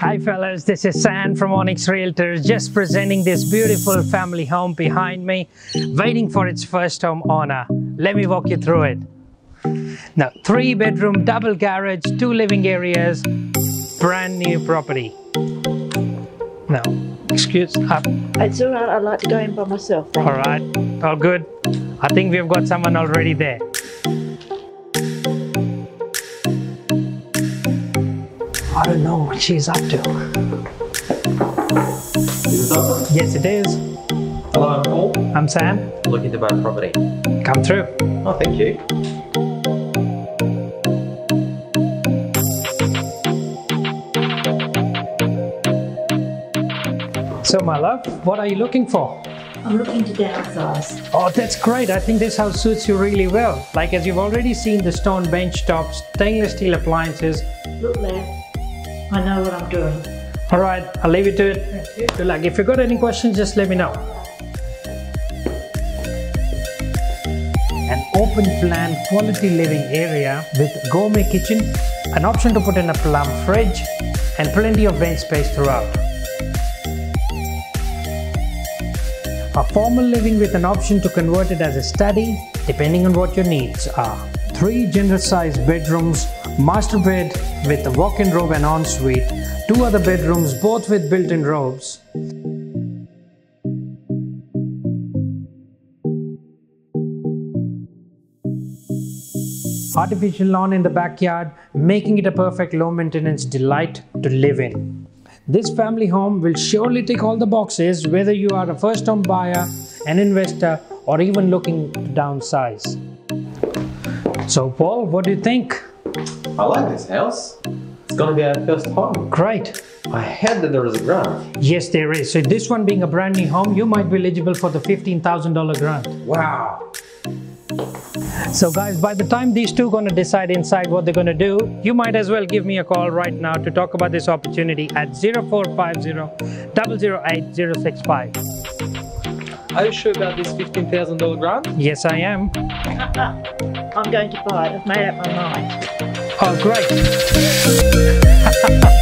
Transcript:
Hi fellas, this is Sam from Onyx Realtors, just presenting this beautiful family home behind me, waiting for its first home owner. Let me walk you through it. Now, 3-bedroom, double garage, 2 living areas, brand new property. Now, excuse me. It's all right, I'd like to go in by myself. Thank All right, all good. I think we've got someone already there. I don't know what she's up to. Is it open? Yes, it is. Hello, I'm Paul. I'm Sam. Looking to buy a property. Come through. Oh, thank you. So my love, what are you looking for? I'm looking to downsize. Oh, that's great. I think this house suits you really well. Like, as you've already seen, the stone bench tops, stainless steel appliances. Look there, I know what I'm doing. All right, I'll leave you to it. Good luck. If you've got any questions, just let me know. An open plan quality living area with gourmet kitchen, an option to put in a plum fridge, and plenty of bench space throughout. A formal living with an option to convert it as a study, depending on what your needs are. 3 generous sized bedrooms, master bed with a walk-in robe and ensuite, 2 other bedrooms, both with built-in robes. Artificial lawn in the backyard, making it a perfect low-maintenance delight to live in. This family home will surely tick all the boxes, whether you are a first-home buyer, an investor, or even looking to downsize. So Paul, what do you think? I like this house. It's going to be our first home. Great. I heard that there was a grant. Yes, there is. So this one being a brand new home, you might be eligible for the $15,000 grant. Wow. So guys, by the time these two are going to decide inside what they're going to do, you might as well give me a call right now to talk about this opportunity at 0450 008 065. Are you sure about this $15,000 grant? Yes, I am. I'm going to buy it, I've made up my mind. Oh, great.